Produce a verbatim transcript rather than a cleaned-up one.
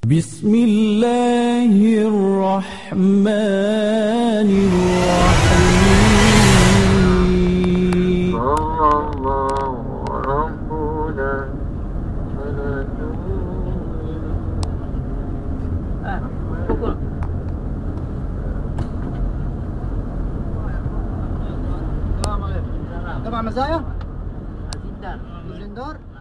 بسم الله الرحمن الرحيم. صلى الله ربنا فلا تبع مزايا؟ زندار